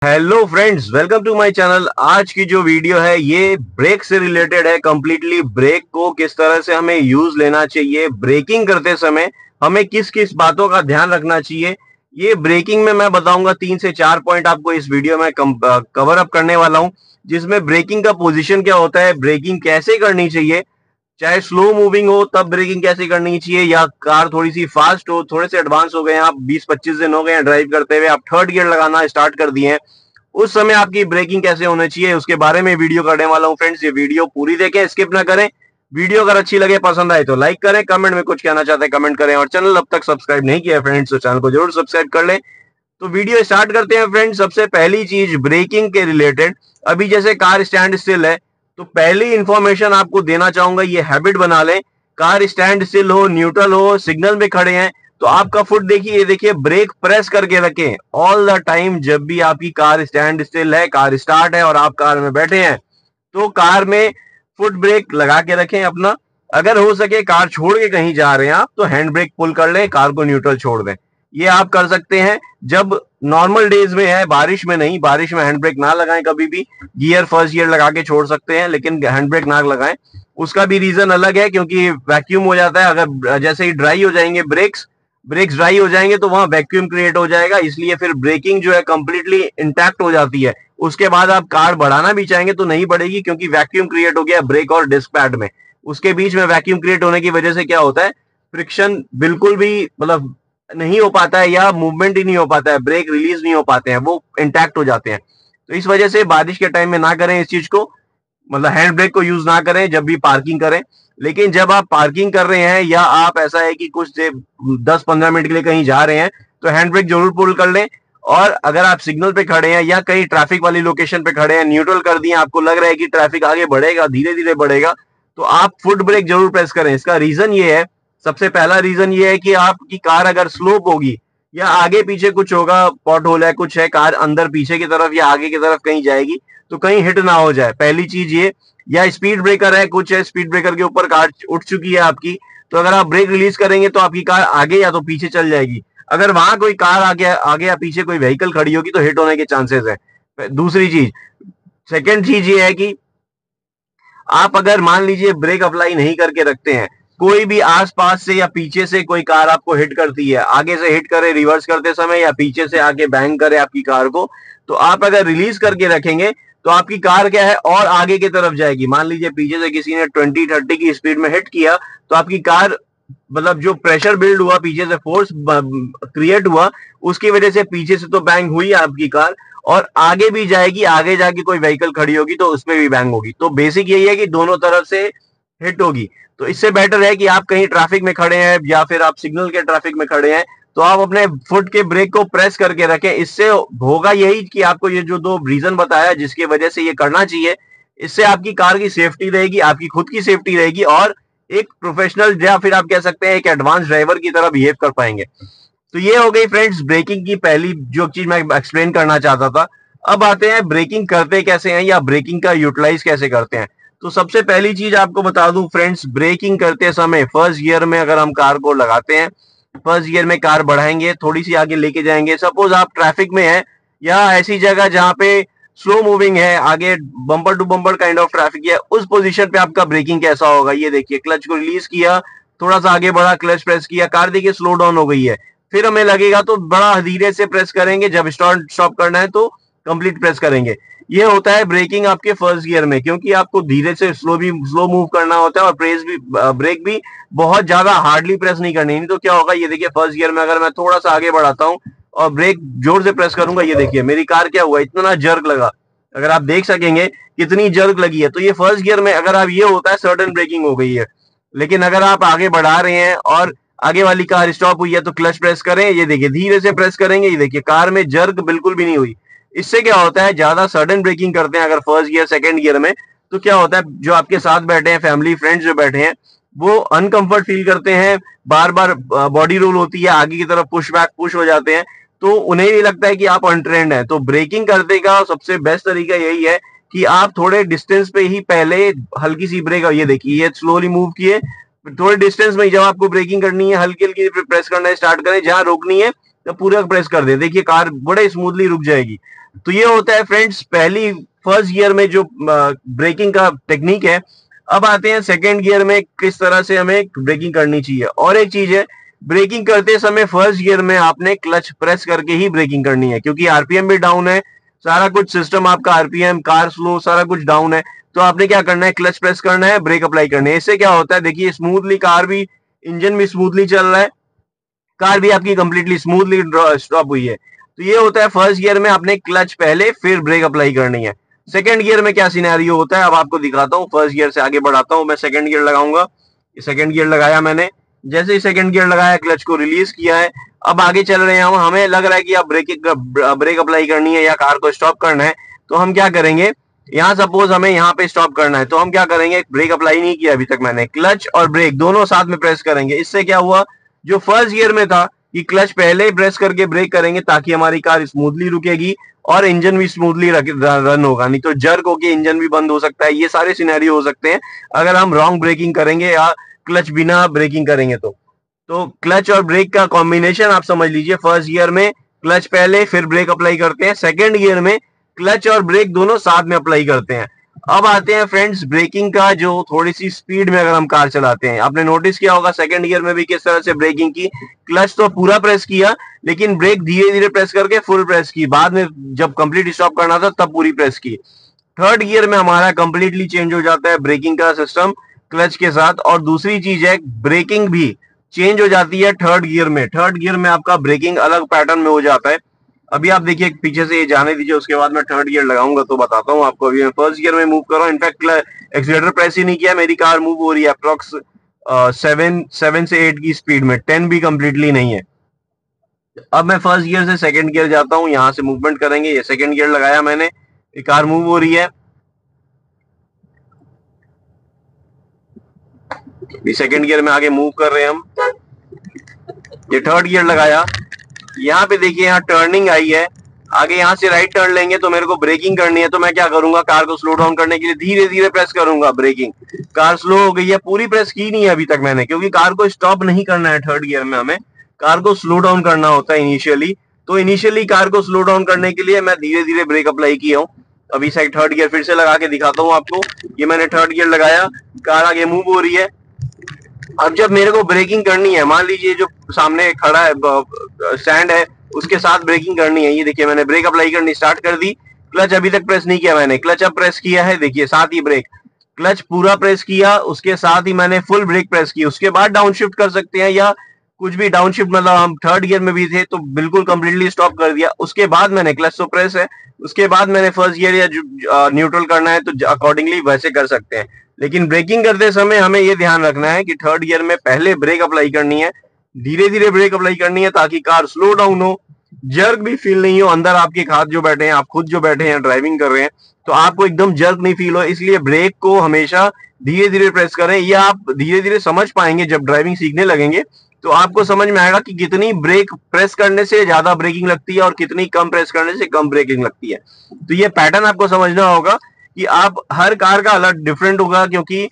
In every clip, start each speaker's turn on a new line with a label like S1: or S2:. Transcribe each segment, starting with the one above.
S1: Hello friends, welcome to my channel. आज की जो वीडियो है ये ब्रेक से रिलेटेड है। कंप्लीटली ब्रेक को किस तरह से हमें यूज लेना चाहिए, ब्रेकिंग करते समय हमें किस किस बातों का ध्यान रखना चाहिए, ये ब्रेकिंग में मैं बताऊंगा। 3 से 4 पॉइंट आपको इस वीडियो में कवर अप करने वाला हूं, जिसमें ब्रेकिंग का पोजीशन क्या होता है, ब्रेकिंग कैसे करनी चाहिए, चाहे स्लो मूविंग हो तब ब्रेकिंग कैसे करनी चाहिए, या कार थोड़ी सी फास्ट हो, थोड़े से एडवांस हो गए, आप 20-25 दिन हो गए हैं ड्राइव करते हुए, आप थर्ड गियर लगाना स्टार्ट कर दिए हैं, उस समय आपकी ब्रेकिंग कैसे होनी चाहिए, उसके बारे में वीडियो करने वाला हूं। फ्रेंड्स, ये वीडियो पूरी देखें, स्किप ना करें। वीडियो अगर अच्छी लगे, पसंद आए तो लाइक करें, कमेंट में कुछ कहना चाहते हैं कमेंट करें, और चैनल अब तक सब्सक्राइब नहीं किया फ्रेंड्स तो चैनल को जरूर सब्सक्राइब कर लें। तो वीडियो स्टार्ट करते हैं फ्रेंड्स। सबसे पहली चीज ब्रेकिंग के रिलेटेड, अभी जैसे कार स्टैंड स्टिल है तो पहली इंफॉर्मेशन आपको देना चाहूंगा, ये हैबिट बना लें। कार स्टैंड स्टिल हो, न्यूट्रल हो, सिग्नल में खड़े हैं तो आपका फुट देखिए, ये देखिए, ब्रेक प्रेस करके रखें ऑल द टाइम। जब भी आपकी कार स्टैंड स्टिल है, कार स्टार्ट है और आप कार में बैठे हैं तो कार में फुट ब्रेक लगा के रखें अपना। अगर हो सके कार छोड़ के कहीं जा रहे हैं आप तो हैंड ब्रेक पुल कर लें, कार को न्यूट्रल छोड़ दें। ये आप कर सकते हैं जब नॉर्मल डेज में है, बारिश में नहीं। बारिश में हैंड ब्रेक ना लगाएं कभी भी। गियर फर्स्ट गियर लगा के छोड़ सकते हैं लेकिन हैंड ब्रेक ना लगाएं। उसका भी रीजन अलग है, क्योंकि वैक्यूम हो जाता है। अगर जैसे ही ड्राई हो जाएंगे ब्रेक्स ड्राई हो जाएंगे तो वहां वैक्यूम क्रिएट हो जाएगा, इसलिए फिर ब्रेकिंग जो है कंप्लीटली इंटैक्ट हो जाती है। उसके बाद आप कार बढ़ाना भी चाहेंगे तो नहीं बढ़ेगी, क्योंकि वैक्यूम क्रिएट हो गया ब्रेक और डिस्क पैड में। उसके बीच में वैक्यूम क्रिएट होने की वजह से क्या होता है, फ्रिक्शन बिल्कुल भी मतलब नहीं हो पाता है, या मूवमेंट ही नहीं हो पाता है, ब्रेक रिलीज नहीं हो पाते हैं, वो इंटैक्ट हो जाते हैं। तो इस वजह से बारिश के टाइम में ना करें इस चीज को, मतलब हैंड ब्रेक को यूज ना करें जब भी पार्किंग करें। लेकिन जब आप पार्किंग कर रहे हैं या आप ऐसा है कि कुछ 10-15 मिनट के लिए कहीं जा रहे हैं तो हैंड ब्रेक जरूर पुल कर लें। और अगर आप सिग्नल पे खड़े हैं या कहीं ट्रैफिक वाली लोकेशन पे खड़े हैं, न्यूट्रल कर दिए, आपको लग रहा है कि ट्रैफिक आगे बढ़ेगा, धीरे धीरे बढ़ेगा, तो आप फुट ब्रेक जरूर प्रेस करें। इसका रीजन ये है, सबसे पहला रीजन ये है कि आपकी कार अगर स्लोप होगी या आगे पीछे कुछ होगा, पॉट होल है, कुछ है, कार अंदर पीछे की तरफ या आगे की तरफ कहीं जाएगी तो कहीं हिट ना हो जाए, पहली चीज ये। या स्पीड ब्रेकर है, कुछ है, स्पीड ब्रेकर के ऊपर कार उठ चुकी है आपकी, तो अगर आप ब्रेक रिलीज करेंगे तो आपकी कार आगे या तो पीछे चल जाएगी। अगर वहां कोई कार आगे या पीछे कोई व्हीकल खड़ी होगी तो हिट होने के चांसेस है। दूसरी चीज, सेकेंड चीज ये है कि आप अगर मान लीजिए ब्रेक अप्लाई नहीं करके रखते हैं, कोई भी आसपास से या पीछे से कोई कार आपको हिट करती है, आगे से हिट करे रिवर्स करते समय या पीछे से आके बैंग करे आपकी कार को, तो आप अगर रिलीज करके रखेंगे तो आपकी कार क्या है, और आगे की तरफ जाएगी। मान लीजिए पीछे से किसी ने 20-30 की स्पीड में हिट किया तो आपकी कार, मतलब जो प्रेशर बिल्ड हुआ, पीछे से फोर्स क्रिएट हुआ, उसकी वजह से पीछे से तो बैंग हुई आपकी कार, और आगे भी जाएगी, आगे जाके कोई व्हीकल खड़ी होगी तो उसमें भी बैंग होगी। तो बेसिक यही है कि दोनों तरफ से हिट होगी। तो इससे बेटर है कि आप कहीं ट्रैफिक में खड़े हैं या फिर आप सिग्नल के ट्रैफिक में खड़े हैं तो आप अपने फुट के ब्रेक को प्रेस करके रखें। इससे होगा यही कि आपको ये जो दो रीजन बताया जिसकी वजह से ये करना चाहिए, इससे आपकी कार की सेफ्टी रहेगी, आपकी खुद की सेफ्टी रहेगी, और एक प्रोफेशनल या फिर आप कह सकते हैं एक एडवांस ड्राइवर की तरह बिहेव कर पाएंगे। तो ये हो गई फ्रेंड्स ब्रेकिंग की पहली जो चीज मैं एक्सप्लेन करना चाहता था। अब आते हैं ब्रेकिंग करते कैसे हैं या ब्रेकिंग का यूटिलाइज कैसे करते हैं। तो सबसे पहली चीज आपको बता दूं फ्रेंड्स, ब्रेकिंग करते समय फर्स्ट गियर में अगर हम कार को लगाते हैं, फर्स्ट गियर में कार बढ़ाएंगे, थोड़ी सी आगे लेके जाएंगे, सपोज आप ट्रैफिक में हैं या ऐसी जगह जहां पे स्लो मूविंग है, आगे bumper to bumper kind of traffic है, उस पोजीशन पे आपका ब्रेकिंग कैसा होगा, ये देखिए, क्लच को रिलीज किया, थोड़ा सा आगे बढ़ा, क्लच प्रेस किया, कार देखिए स्लो डाउन हो गई है। फिर हमें लगेगा तो बड़ा धीरे से प्रेस करेंगे, जब स्टॉप करना है तो कंप्लीट प्रेस करेंगे। ये होता है ब्रेकिंग आपके फर्स्ट गियर में, क्योंकि आपको धीरे से स्लो मूव करना होता है, और ब्रेक भी बहुत ज्यादा हार्डली प्रेस नहीं करनी। नहीं तो क्या होगा, ये देखिए, फर्स्ट गियर में अगर मैं थोड़ा सा आगे बढ़ाता हूँ और ब्रेक जोर से प्रेस करूंगा, ये देखिए मेरी कार क्या हुआ, इतना जर्क लगा, अगर आप देख सकेंगे कितनी जर्क लगी है। तो ये फर्स्ट गियर में अगर आप, ये होता है सडन ब्रेकिंग हो गई है। लेकिन अगर आप आगे बढ़ा रहे हैं और आगे वाली कार स्टॉप हुई है तो क्लच प्रेस करें, ये देखिए धीरे से प्रेस करेंगे, ये देखिए कार में जर्क बिल्कुल भी नहीं हुई। इससे क्या होता है, ज्यादा सडन ब्रेकिंग करते हैं अगर फर्स्ट गियर सेकंड गियर में, तो क्या होता है, जो आपके साथ बैठे हैं, फैमिली फ्रेंड्स जो बैठे हैं, वो अनकंफर्ट फील करते हैं, बार बार बॉडी रोल होती है, आगे की तरफ पुश हो जाते हैं, तो उन्हें भी लगता है कि आप अनट्रेंड हैं। तो ब्रेकिंग करने का सबसे बेस्ट तरीका यही है कि आप थोड़े डिस्टेंस पे ही पहले हल्की सी ब्रेक, ये देखिए ये स्लोली मूव किए, थोड़े डिस्टेंस में जब आपको ब्रेकिंग करनी है हल्की हल्की प्रेस करना स्टार्ट करें, जहां रोकनी है तो पूरा प्रेस कर दे, देखिए कार बड़े स्मूथली रुक जाएगी। तो ये होता है फ्रेंड्स पहली फर्स्ट गियर में जो ब्रेकिंग का टेक्निक है। अब आते हैं सेकंड गियर में किस तरह से हमें ब्रेकिंग करनी चाहिए। और एक चीज है, ब्रेकिंग करते समय फर्स्ट गियर में आपने क्लच प्रेस करके ही ब्रेकिंग करनी है, क्योंकि आरपीएम भी डाउन है, सारा कुछ सिस्टम आपका आरपीएम, कार स्लो, सारा कुछ डाउन है। तो आपने क्या करना है, क्लच प्रेस करना है, ब्रेक अप्लाई करना है। इससे क्या होता है, देखिए स्मूथली कार भी, इंजन भी स्मूथली चल रहा है, कार भी आपकी कंप्लीटली स्मूथली स्टॉप हुई है। तो ये होता है फर्स्ट गियर में आपने क्लच पहले फिर ब्रेक अप्लाई करनी है। सेकंड गियर में क्या सिनेरियो होता है अब आपको दिखाता हूँ। फर्स्ट गियर से आगे बढ़ाता हूँ, मैं सेकंड गियर लगाऊंगा। सेकंड गियर लगाया मैंने, जैसे ही सेकंड गियर लगाया, क्लच को रिलीज किया है, अब आगे चल रहे हैं हम। हमें लग रहा है कि अब ब्रेक अप्लाई करनी है या कार को स्टॉप करना है। तो हम क्या करेंगे, यहाँ सपोज हमें यहाँ पे स्टॉप करना है, तो हम क्या करेंगे, ब्रेक अप्लाई नहीं किया अभी तक मैंने, क्लच और ब्रेक दोनों साथ में प्रेस करेंगे। इससे क्या हुआ, जो फर्स्ट गियर में था कि क्लच पहले ही प्रेस करके ब्रेक करेंगे ताकि हमारी कार स्मूथली रुकेगी और इंजन भी स्मूथली रन होगा, नहीं तो जर्क होके इंजन भी बंद हो सकता है। ये सारे सिनेरियो हो सकते हैं अगर हम रॉन्ग ब्रेकिंग करेंगे या क्लच बिना ब्रेकिंग करेंगे। तो क्लच और ब्रेक का कॉम्बिनेशन आप समझ लीजिए, फर्स्ट गियर में क्लच पहले फिर ब्रेक अप्लाई करते हैं, सेकेंड गियर में क्लच और ब्रेक दोनों साथ में अप्लाई करते हैं। अब आते हैं फ्रेंड्स ब्रेकिंग का, जो थोड़ी सी स्पीड में अगर हम कार चलाते हैं, आपने नोटिस किया होगा सेकंड गियर में भी किस तरह से ब्रेकिंग की। क्लच तो पूरा प्रेस किया, लेकिन ब्रेक धीरे धीरे प्रेस करके फुल प्रेस की, बाद में जब कंप्लीट स्टॉप करना था तब पूरी प्रेस की। थर्ड गियर में हमारा कंप्लीटली चेंज हो जाता है ब्रेकिंग का सिस्टम क्लच के साथ। और दूसरी चीज है, ब्रेकिंग भी चेंज हो जाती है थर्ड गियर में। थर्ड गियर में आपका ब्रेकिंग अलग पैटर्न में हो जाता है। अभी आप देखिए, पीछे से ये जाने दीजिए, उसके बाद मैं थर्ड गियर लगाऊंगा तो बताता हूँ आपको। अभी मैं फर्स्ट गियर में मूव कर रहा हूँ, इनफैक्ट एक्सीलरेटर प्रेस ही नहीं किया, मेरी कार मूव हो रही है अप्रोक्स 7 से 8 की स्पीड में, 10 भी कंप्लीटली नहीं है। अब मैं फर्स्ट गियर से सेकंड गियर जाता हूँ, यहाँ से मूवमेंट करेंगे। ये सेकंड गियर लगाया मैंने, ये कार मूव हो रही है। सेकंड गियर में आगे मूव कर रहे हैं हम। ये थर्ड गियर लगाया, यहाँ पे देखिए यहाँ टर्निंग आई है, आगे यहाँ से राइट टर्न लेंगे तो मेरे को ब्रेकिंग करनी है। तो मैं क्या करूंगा, कार को स्लो डाउन करने के लिए धीरे धीरे प्रेस करूंगा ब्रेकिंग। कार स्लो हो गई है, पूरी प्रेस की नहीं है अभी तक मैंने, क्योंकि कार को स्टॉप नहीं करना है थर्ड गियर में, हमें कार को स्लो डाउन करना होता है इनिशियली। तो इनिशियली कार को स्लो डाउन करने के लिए मैं धीरे धीरे ब्रेक अप्लाई किया हूँ। अभी साइड थर्ड गियर फिर से लगा के दिखाता हूँ आपको। ये मैंने थर्ड गियर लगाया, कार आगे मूव हो रही है। अब जब मेरे को ब्रेकिंग करनी है, मान लीजिए जो सामने खड़ा है स्टैंड है, उसके साथ ब्रेकिंग करनी है। ये देखिए मैंने ब्रेक अप्लाई करनी स्टार्ट कर दी, क्लच अभी तक प्रेस नहीं किया मैंने, क्लच अब प्रेस किया है, देखिए साथ ही ब्रेक, क्लच पूरा प्रेस किया, उसके साथ ही मैंने फुल ब्रेक प्रेस की। उसके बाद डाउन शिफ्ट कर सकते हैं या कुछ भी डाउन शिफ्ट, मतलब हम थर्ड गियर में भी थे तो बिल्कुल कंप्लीटली स्टॉप कर दिया। उसके बाद मैंने क्लच तो प्रेस है, उसके बाद मैंने फर्स्ट गियर या न्यूट्रल करना है तो अकॉर्डिंगली वैसे कर सकते हैं। लेकिन ब्रेकिंग करते समय हमें यह ध्यान रखना है कि थर्ड गियर में पहले ब्रेक अप्लाई करनी है, धीरे धीरे ब्रेक अप्लाई करनी है ताकि कार स्लो डाउन हो, जर्क भी फील नहीं हो। अंदर आपके हाथ जो बैठे हैं, आप खुद जो बैठे हैं ड्राइविंग कर रहे हैं, तो आपको एकदम जर्क नहीं फील हो। इसलिए ब्रेक को हमेशा धीरे धीरे प्रेस करें। ये आप धीरे धीरे समझ पाएंगे जब ड्राइविंग सीखने लगेंगे, तो आपको समझ में आएगा कि कितनी ब्रेक प्रेस करने से ज्यादा ब्रेकिंग लगती है और कितनी कम प्रेस करने से कम ब्रेकिंग लगती है। तो ये पैटर्न आपको समझना होगा कि आप हर कार का अलग डिफरेंट होगा, क्योंकि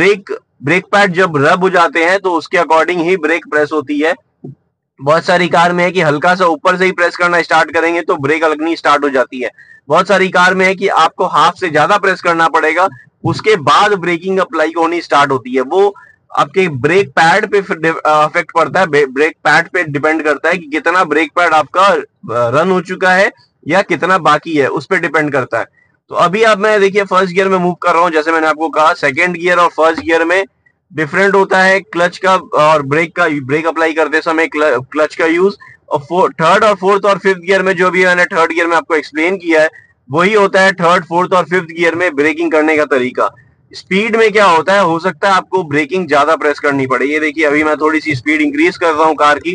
S1: ब्रेक पैड जब रब हो जाते हैं तो उसके अकॉर्डिंग ही ब्रेक प्रेस होती है। बहुत सारी कार में है कि हल्का सा ऊपर से ही प्रेस करना स्टार्ट करेंगे तो ब्रेक लगनी स्टार्ट हो जाती है। बहुत सारी कार में है कि आपको हाफ से ज्यादा प्रेस करना पड़ेगा, उसके बाद ब्रेकिंग अप्लाई होनी स्टार्ट होती है। वो आपके ब्रेक पैड पे अफेक्ट पड़ता है, ब्रेक पैड पे डिपेंड करता है कि कितना ब्रेक पैड आपका रन हो चुका है या कितना बाकी है, उस पर डिपेंड करता है। तो अभी अब मैं देखिए फर्स्ट गियर में मूव कर रहा हूँ, जैसे मैंने आपको कहा सेकेंड गियर और फर्स्ट गियर में डिफरेंट होता है क्लच का और ब्रेक का, ब्रेक अप्लाई करते समय क्लच का यूज। और थर्ड और फोर्थ और फिफ्थ गियर में, जो भी मैंने थर्ड गियर में आपको एक्सप्लेन किया है, वही होता है थर्ड फोर्थ और फिफ्थ गियर में ब्रेकिंग करने का तरीका। स्पीड में क्या होता है, हो सकता है आपको ब्रेकिंग ज्यादा प्रेस करनी पड़े। ये देखिए अभी मैं थोड़ी सी स्पीड इंक्रीज कर रहा हूँ कार की,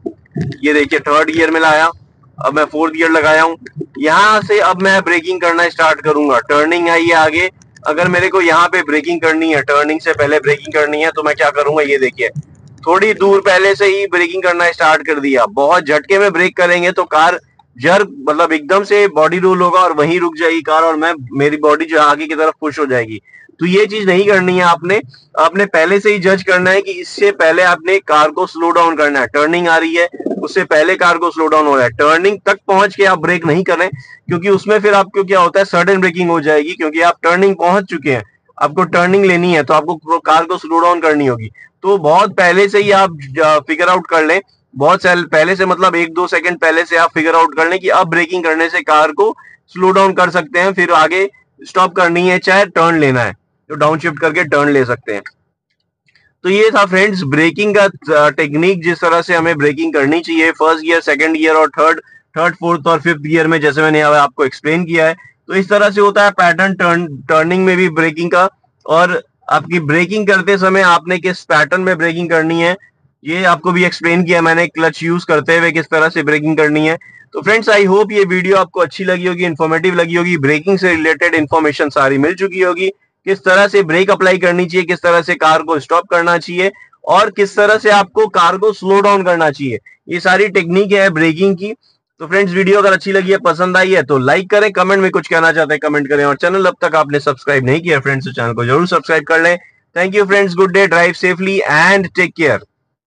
S1: ये देखिए थर्ड गियर में लाया, अब मैं फोर्थ गियर लगाया हूँ। यहाँ से अब मैं ब्रेकिंग करना स्टार्ट करूंगा, टर्निंग आई है आगे, अगर मेरे को यहाँ पे ब्रेकिंग करनी है, टर्निंग से पहले ब्रेकिंग करनी है, तो मैं क्या करूंगा, ये देखिए थोड़ी दूर पहले से ही ब्रेकिंग करना स्टार्ट कर दिया। बहुत झटके में ब्रेक करेंगे तो कार जर्क मतलब एकदम से बॉडी रोल होगा और वहीं रुक जाएगी कार और मेरी बॉडी जो है आगे की तरफ पुश हो जाएगी। तो ये चीज नहीं करनी है आपने। आपने पहले से ही जज करना है कि इससे पहले आपने कार को स्लो डाउन करना है। टर्निंग आ रही है, उससे पहले कार को स्लो डाउन हो रहा है। टर्निंग तक पहुंच के आप ब्रेक नहीं करें, क्योंकि उसमें फिर आपको क्या होता है, सडन ब्रेकिंग हो जाएगी, क्योंकि आप टर्निंग पहुंच चुके हैं। आपको टर्निंग लेनी है तो आपको कार को स्लो डाउन करनी होगी। तो बहुत पहले से ही आप फिगर आउट कर लें, बहुत पहले से मतलब 1-2 सेकंड पहले से आप फिगर आउट कर लें कि अब ब्रेकिंग करने से कार को स्लो डाउन कर सकते हैं, फिर आगे स्टॉप करनी है, चाहे टर्न लेना है तो डाउन शिफ्ट करके टर्न ले सकते हैं। तो ये था फ्रेंड्स ब्रेकिंग का टेक्निक, जिस तरह से हमें ब्रेकिंग करनी चाहिए फर्स्ट गियर, सेकंड गियर और थर्ड फोर्थ और फिफ्थ गियर में, जैसे मैंने आपको एक्सप्लेन किया है। तो इस तरह से होता है पैटर्न टर्निंग में भी ब्रेकिंग का। और आपकी ब्रेकिंग करते समय आपने किस पैटर्न में ब्रेकिंग करनी है ये आपको भी एक्सप्लेन किया मैंने, क्लच यूज करते हुए किस तरह से ब्रेकिंग करनी है। तो फ्रेंड्स आई होप ये वीडियो आपको अच्छी लगी होगी, इन्फॉर्मेटिव लगी होगी, ब्रेकिंग से रिलेटेड इन्फॉर्मेशन सारी मिल चुकी होगी, किस तरह से ब्रेक अप्लाई करनी चाहिए, किस तरह से कार को स्टॉप करना चाहिए और किस तरह से आपको कार को स्लो डाउन करना चाहिए। ये सारी टेक्निक है ब्रेकिंग की। तो फ्रेंड्स वीडियो अगर अच्छी लगी है, पसंद आई है तो लाइक करें, कमेंट में कुछ कहना चाहते हैं कमेंट करें, और चैनल अब तक आपने सब्सक्राइब नहीं किया फ्रेंड्स तो चैनल को जरूर सब्सक्राइब कर लें। Thank you friends, good day, drive safely and take care.